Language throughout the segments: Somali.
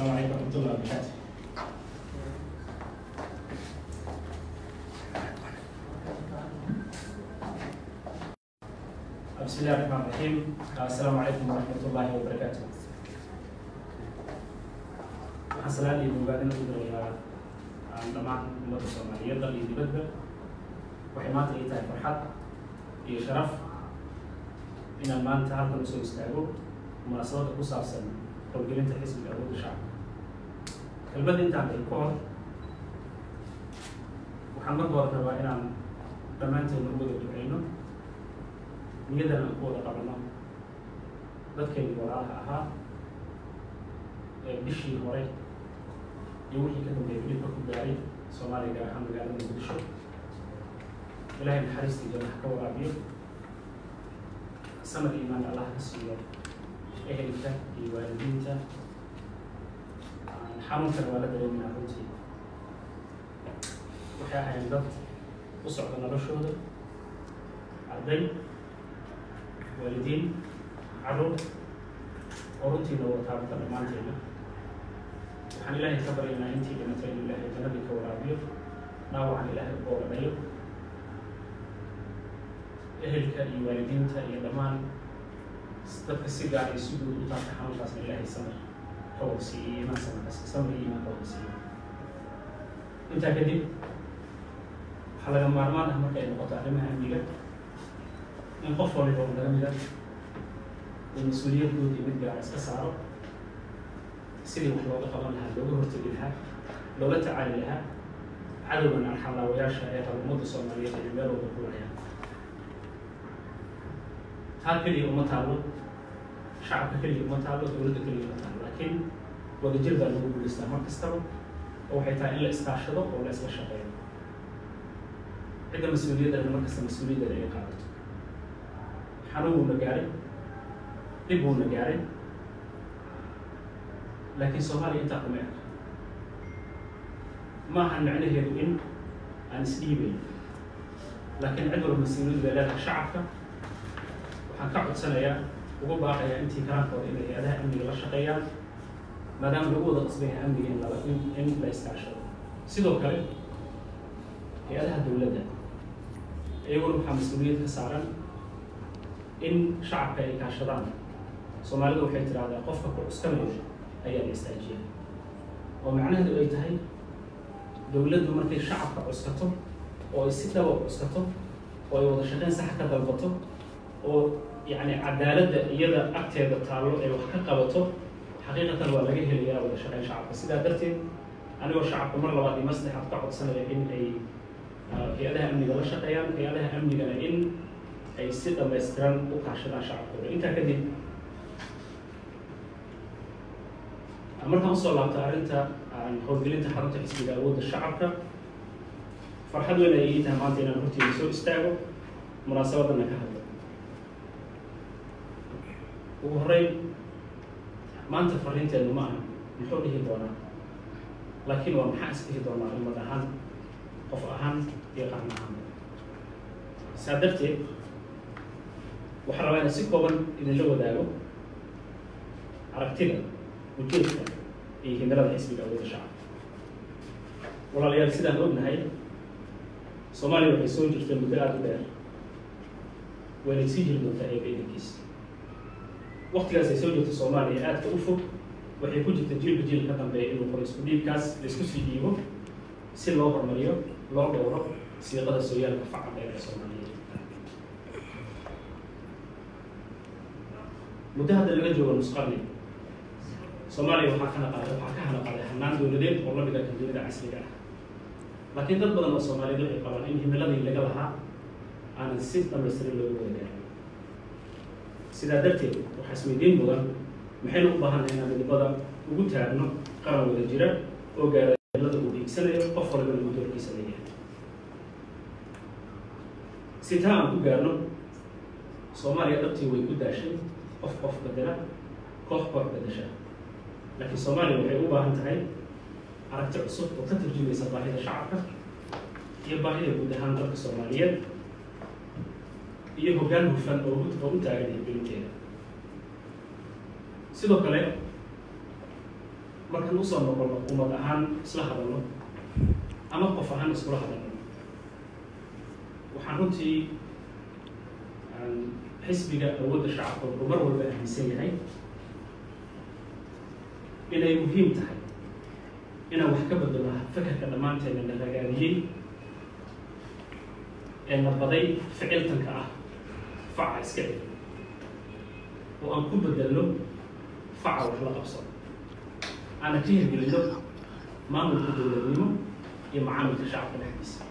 السلام عليكم ورحمة الله وبركاته. بسم الله الرحمن الرحيم. السلام عليكم ورحمة الله وبركاته. waxaan salaad iyo bogaadin ugu dirayaa dhammaan ummadda Soomaaliyeed iyo dibadda. waxay maanta ii tahay farxad iyo sharaf inaan maanta halkan usoo istaago munaasabada ku saabsan howlgelinta xisbiga awoodda shacabka. kelmadda intaan ay ka hor waxaan marka hore rabaa inaan dhammaanteedna u wada duceyno, niyadan aan ku wada qabanno dadkeennii walaalaha ahaa ee bishii hore iyo wixii ka dambeeyay dhibka ku gaaray Soomaaliya gaar ahaan magaalada Muqdisho. ilaahay naxariistii jannaha ka waraabiyo, samad iimaan Allah ka siiyo ehelka iyo waalidiinta. xanuunkana waa la dareeminaa runtii. waxay ahayn dad u socda noloshooda, arday, waalidiin, carruur oo runtii loo wataabta dhammaanteena. waxaan ilaahay ka baryaynaa intii dhimatay in ilaahay jannadii ka waraabiyo, dhaawacaan ilaahay u boogadhayo. ehelka iyo waalidiinta iyo dhammaan dadka si gaar iyo si guud u taabta xanuunkaasna ilaahay samir ka warsiiyo, iimaan samir iyo iimaan ka warsiiyo. intaa kadib waxaa laga maarmaan ah marka ay noqoto arrimaha amniga in qof waliba oo naga mida uu mas-uuliyad guud iyo mid gaara iska saaro sidii wax looga qaban lahaa, looga hortegi lahaa, looga tacaali lahaa cadowgan arxamlaawayaasha ee qaba ummadda Soomaaliyeed ee meel walba ku wacayaan. taa keliya uma taallo, shacabka keliya uma taallo, dowladda keliya uma taallo, laakiin wadajir baa lagu guulaystaa mar kastaba. oo waxay tahay in la iskaashado oo la isla shaqeeyo. cidda mas-uuliyaddeeda mar kasta mas-uuliyaddeeda ay qaadato. xanuun buuna gaaray, dhib buuna gaaray, laakiin Soomaaliya intaa kuma eka. ma ahan macnaheedu in aan isdhiibayn, laakiin cid walba mas-uuliyadda leedahay. shacabka waxaan ka codsanayaa, ugu baaqayaa intii karankooda inay hay-adaha amniga la shaqeeyaan, maadaama lagu wada qasbaya amniga in la iskaashado. sidoo kale hay-adaha dowladda iyaguna waxaa mas-uuliyad ka saaran in shacabka ay kaashadaan. Soomaalidu waxay tiraahdaa qofka ku cuskanayo ayaa la istaajiyaa, oo macnaheedu ay tahay dowladdu markay shacabka cuskato oo ay si dhaba u cuskato oo ay wada shaqeyn sax ka dalbato oo yacni cadaaladda iyada agteeda taallo ay wax ka qabato, xaqiiqatan waa laga helayaa wada shaqeyn shacabka. sidaa darteed anigoo shacabka mar labaad iyo mar saddexaad ka codsanaya in ay hay-adaha amniga la shaqeeyaan, hay-adaha amnigana in ay si dhammaystiran u kaashadaan shacabkooda. intaa kadib markaan usoo laabta arrinta howlgelinta xarunta xisbiga awoodda shacabka, farxad weyn ayay ii tahay maanta inaan hortiina soo istaago munaasabadana ka hadlo. ugu horreyn maanta fariinteedu ma aha muxuu dhihi doonaa, laakiin waa maxaa is dhihi doonaa ummad ahaan, qof ahaan iyo qaran ahaan. saa darteed waxaan rabaa inaan si kooban idinla wadaago aragtida, ujeedka iyo himilada xisbiga awoodda shacabka. walaalayaal, sidaan ognahay Soomaaliya waxay soo jirtay muddo aada u dheer, wayna sii jiri doontaa eebaydankiisa. waqtigaas ay soo jirta Soomaaliya aadka u fog, waxay ku jirta jiilba jiil ka dambeeya inuu qoro isku dhiibkaas la isku sii dhiibo si loo horumariyo, loo dhowro siiqada sooyaalka faca dheer ee Soomaaliyeed. muddo hadda laga joogo nus qarni, Soomaaliya waxaa ka hana qaaday hannaan dowladeed oo la dhiga kan dunida casriga ah. laakiin dad badan oo Soomaaliyeed waxay qabaan in himiladii laga lahaa aanan si dhammaystiran looga wada gaarin. sidaa darteed waxaa isweydiin mudan, maxaynu u baahannahay inaan midnimada ugu taagno qaran wada jira oo gaara himilada uu hiigsanayo, qof walbana uu doorkiisa leeyahay. si taa aan ku gaarno, Soomaaliya dhabtii way ku daashay qof bedela, koox bedesha. laakiin Soomaaliya waxay u baahan tahay aragti cusub oo ka tarjumaysa baahida shacabka iyo baahida guud ahaan dalka Soomaaliyeed, iyo hoggaan hufan oo u taagan hirgelinteeda. sidoo kale markaan usoo noqono ummad ahaan isla hadalno ama qof ahaan iskula hadalno waxaan runtii xisbiga awoodda shacabka wuxuu mar walba aaminsan yahay inay muhiim tahay inaan wax ka bedelo fakarka dhammaanteena la ragaadiyey ee nabaday ficiltanka ah faca iska celi oo aan ku bedelno faca wax la qabsado aana ka hirgelino maamulka dowladnimo iyo macaamilka shacabka dhexdiisa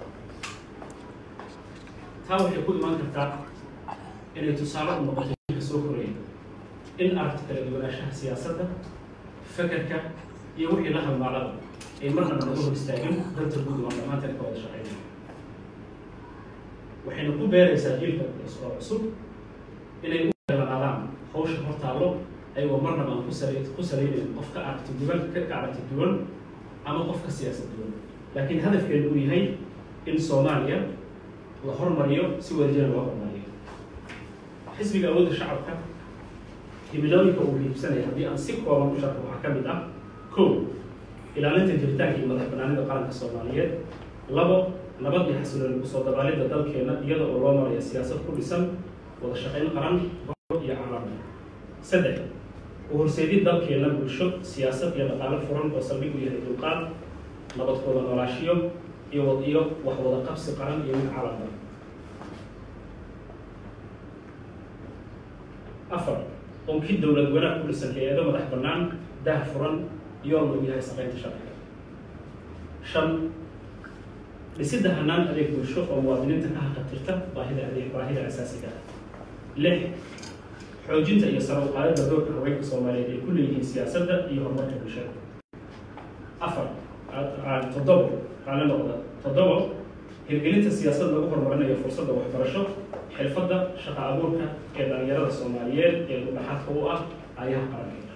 taa waxay ku imaan kartaa inay tusaale u noqoto ka soo koraya in aragti kala duwanaanshaha siyaasadda fakarka iyo wixii la halmaalada ay marna naga hor istaagin danta guud oo dhammaanteen ka wada shaqeynaya waxayna ku beeraysaa jiilka cusub inay u heelanaadaan hawsha hor taallo ayagoo marnaba aan ku salaynayn qof ka aragti duwan ama qof ka siyaasad duwan laakiin hadafkeenu uu yahay in Soomaaliya la hormariyo si wadajir loo hormariyo xisbiga awoodda shacabka himilooyinka uu hiibsanaya haddii aan si kooban u sharxo waxaa ka mid ah kow ilaalinta jiritaanka iyo madax bannaanida qaranka Soomaaliyeed labo nabad iyo xasilooni kusoo dabaalidda dalkeena iyada oo loo marayo siyaasad ku dhisan wada shaqayn qaran iyo caalami saddex u horseedid dalkeena bulsho siyaasad iyo dhaqaale furan oo saldhig u yahay dulqaad nabadkooda noolaashiyo iyo wax wada qabsi qaran iyo mid caalami afar onkid dowlad wanaag ku dhisan hay-ado madax bannaan daah furan iyo loo yahay shaqaynta sharciga shan dhisidda hanaan adeeg bulsho oo muwaadiniinta ka haqabtirta baahida asaasiga ah lix xoojinta iyo sare u qaadida doorka haweenka Soomaaliyeed ay ku leeyihiin siyaasadda iyo horumarka bulshada toddobo hirgelinta siyaasad lagu horumarinayo fursadda waxbarasho xirfadda shaqo abuurka ee dhalinyarada Soomaaliyeed ee udhaxaadka u ah ayaha qaranka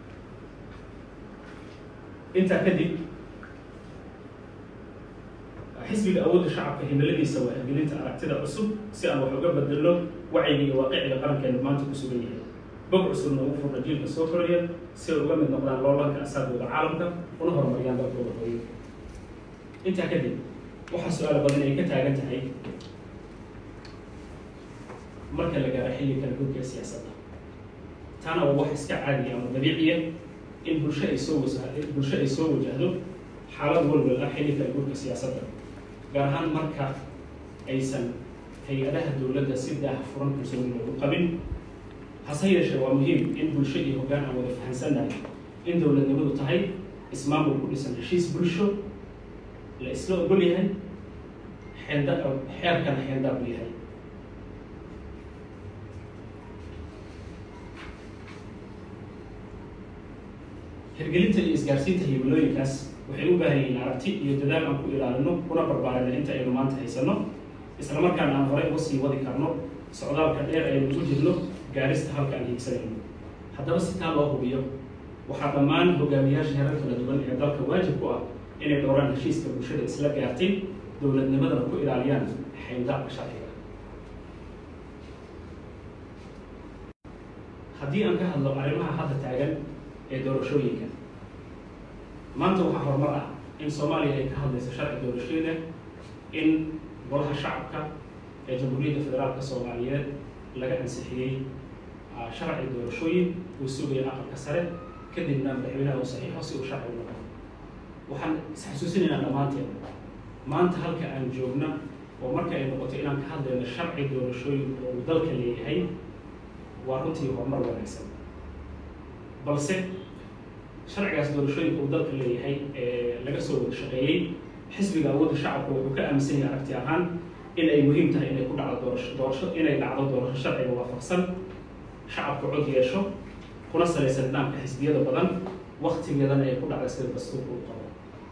intaa kadib xisbiga awoodda shacabka himiladiisa waa hirgelinta aragtida cusub si aan wax uga bedelno wacyiga iyo waaqiciga qarankeena maanta ku sugan yahay bog cusubna ugu furna jiilka soo koraya si ay uga mid noqdaan loolanka asaagooda caalamka una horumariyaan dalkooda hooyo intaa kadib waxaa su-aal badan ay ka taagan tahay marka la gaaro xilli kala guurka siyaasadda taana waa wax iska caadi ama dabiiciya in bulsho ay soo wajahdo xaalad walwal ah xilli kala guurka siyaasadda gaar ahaan marka aysan hay-adaha dowladda si daahfuran kalsooni loogu qabin hase yeeshee waa muhiim in bulsho iyo hoggaan aan wada fahansannahay in dowladnimadu tahay ismaamul ku dhisan heshiis bulsho la isla ogol yahay xeerkana xeendaab u yahay hirgelinta iyo isgaarsiinta himilooyinkaas waxay u baahan yihiin aragti iyo dadaal aan ku ilaalino kuna barbaarino inta aynu maanta haysano isla markaana aan horey uga sii wadi karno socdaalka dheer aynu ku jirno gaarista halka aan hiigsanayno haddaba si taa loo hubiyo waxaa dhammaan hogaamiyaasha herar kala duwan ee dalka waajib ku ah inay dhowraan heshiiska bulshada isla gaartay dowladnimadana ku ilaaliyaan xayndaabka sharciga haddii aan ka hadlo arrimaha hadda taagan ee doorashooyinka maanta waxaa horumar ah in Soomaaliya ay ka hadlayso sharci doorashooyinka in golaha shacabka ee Jamhuuriyadda Federaalka Soomaaliyeed laga ansixiyey sharci doorashooyin uu sugaya aqalka sare kadibna madaxweynaha uu saxiixo si uu sharci u noqdo waxaan isxasuusinaynaa dhammaanteen maanta halka aan joogna oo marka ay noqoto inaan ka hadlayno sharci doorashooyin oo uu dalka leeyahay waa runtii horumar wanaagsan balse sharcigaas doorashooyinka uu dalka leeyahay ee laga soo wada shaqeeyey xisbiga awoodda shacabka wuxuu ka aaminsan yahay aragti ahaan in ay muhiim tahay inay ku dhacdo doorasho sharciga waafaqsan shacabka cod yeesho kuna salaysan nidaamka xisbiyada badan waqtigeedana ay ku dhacday sida dastuurka u qabo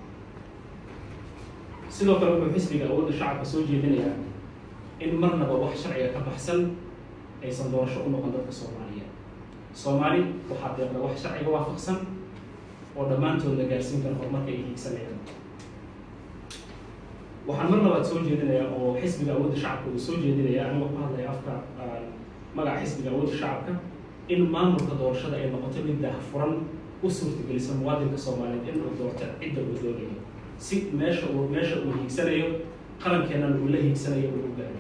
sidoo kale wuxuu xisbiga awoodda shacabka soo jeedinayaa in marnaba wax sharciga ka baxsan aysan doorasho u noqon dadka Soomaaliyeed Soomaali waxaa deeqda wax sharciga waafaqsan oo dhammaantood la gaarsiin karo horumarka ay hiigsanayaan waxaan mar labaad soo jeedinayaa oo xisbiga awoodda shacabka uu soo jeedinayaa anigoo ku hadlaya afka magaca xisbiga awoodda shacabka in maamulka doorashada ay noqoto mid daahfuran u suurtagelisa muwaadinka Soomaaliyeed in uu doorto cidda uu doonayo si meesha uu hiigsanayo qarankeennana uu la hiigsanayo uu gaaro.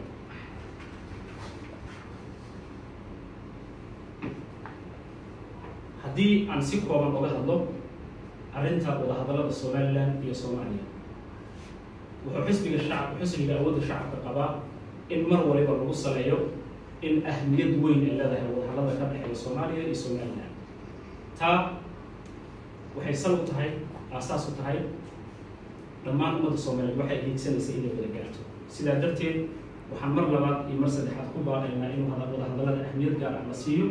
haddii aan si kooban uga hadlo arrinta wadahadallada Somaliland iyo Soomaaliya, wuxuu xisbiga awoodda shacabka qabaa in mar waliba lagu saleeyo in ahmiyad weyn ay leedahay wadahadallada ka dhexeeya Soomaaliya iyo Somaliland. taa waxay sal u tahay aasaas u tahay dhammaan ummadda Soomaaliyeed waxay hiigsanaysaa inay wada gaarto. sidaa darteed waxaan mar labaad iyo mar saddexaad ku baaqaynaa in wadahadallada ahmiyad gaar ah la siiyo,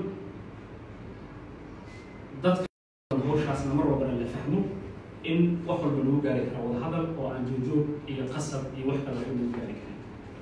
dadka hawshaasna mar walbana la fahmo in wax walba lagu gaari karo wadahadal oo aan joogjoog iyo qasab iyo wax kale lagu gaari karin.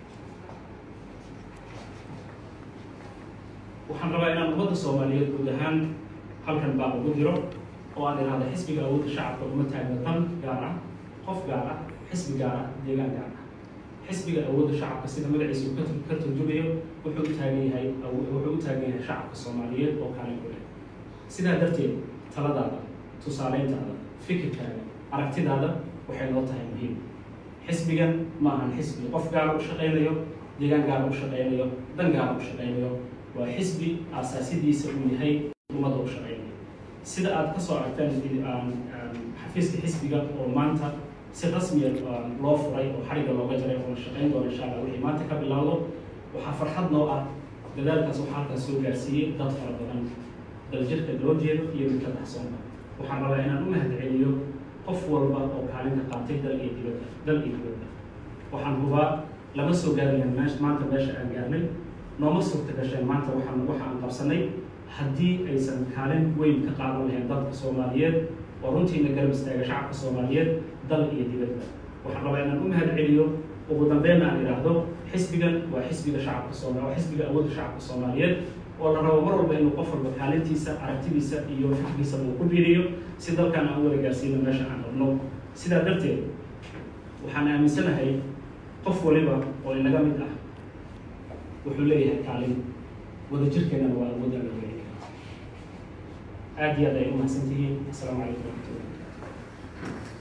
waxaan rabaa inaan ummadda Soomaaliyeed guud ahaan halkan baa ugu diro oo aan idhaahdo xisbiga awoodda shacabka uma taagna dan gaar ah, qof gaar ah, xisbi gaar ah, deegaan gaar ah. xisbiga awoodda shacabka sida magaciisa uu ka turjumayo wuxuu u taagan yahay shacabka Soomaaliyeed oo kaalin ku leh. sidaa darteed taladaada, tusaaleyntaada, fikirkaaga, aragtidaada waxay noo tahay muhiim. xisbigan ma ahan xisbi qof gaar u shaqaynayo, deegaan gaar u shaqaynayo, dan gaar u shaqaynayo. waa xisbi aasaasidiisa uu yahay ummadda u shaqaynayo. sida aad ka soo aragteen xafiiska xisbiga oo maanta si rasmiya loo furay oo xariga looga jaray oo shaqayn doona insha Allah wixii maanta ka bilowdo, waxaa farxad noo ah dadaalkaas waxaa halkaas soo gaarsiiyey dad fara badan, daljirka loo jeedo iyo midka taxsoonka. waxaan rabaa inaan u mahadceliyo qof walba oo kaalinka qaatay dal iyo dibadda. waxaan hubaa lama soo gaarayn maanta meesha aan gaarnay, nooma suurta gasheen maanta waxa aan qabsanay haddii aysan kaalin weyn ka qaadan lahayn dadka Soomaaliyeed oo runtiina garab istaaga shacabka Soomaaliyeed dal iyo dibadda. waxaan rabaa inaan u mahadceliyo ugu dambeyn aan idhaahdo xisbigan waa xisbiga shacabka Soomaaliyeed, waa xisbiga awoodda shacabka Soomaaliyeed oo la rabo mar walba inuu qof walba kaalintiisa, aragtidiisa iyo fikirkiisa uu ku biiriyo si dalkan aan wada gaarsiino meesha aan rabno. sidaa darteed waxaan aaminsanahay qof waliba oo inaga mid ah wuxuu leeyahay kaalin, wadajirkeennana waa awoodda la leeyahay. aad iyo aad ay u mahadsantihiin. asalaamu calaykum waraxmatullahi.